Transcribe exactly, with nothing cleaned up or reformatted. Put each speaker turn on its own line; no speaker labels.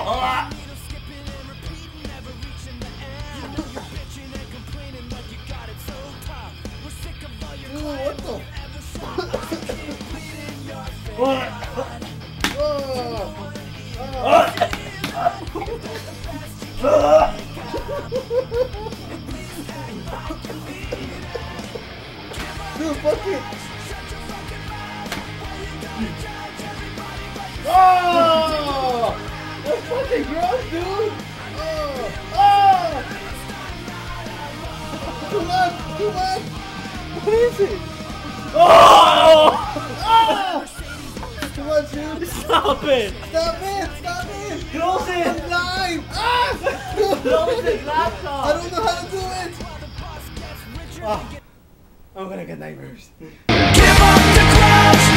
Ah.
Dude, what the? Dude, fuck it! Oh! That's fucking gross, dude! Oh! Oh! Too much! Too much! What is it?
Oh!
Ah! Too much, dude!
Stop it!
Stop it! Stop it!
Close it!
I'm blind! Ah!
Close it, laptop!
I don't know how to do it!
Oh, I'm gonna get nightmares.
Give up the ground.